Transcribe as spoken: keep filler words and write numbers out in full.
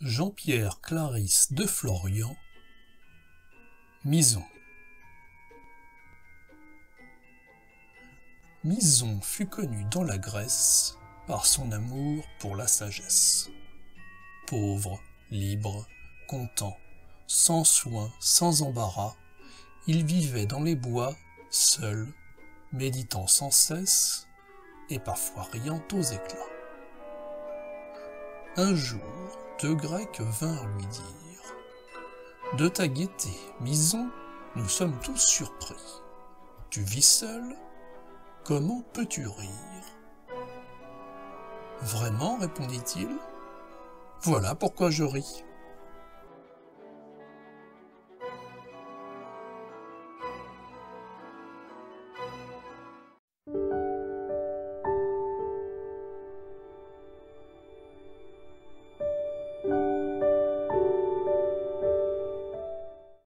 Jean-Pierre Clarisse de Florian, Mison. Mison fut connu dans la Grèce par son amour pour la sagesse. Pauvre, libre, content, sans soin, sans embarras, il vivait dans les bois, seul, méditant sans cesse, et parfois riant aux éclats. Un jour, deux Grecs vinrent lui dire « De ta gaieté, Mison, nous sommes tous surpris. Tu vis seul, comment peux-tu rire ?» « Vraiment, répondit-il, voilà pourquoi je ris.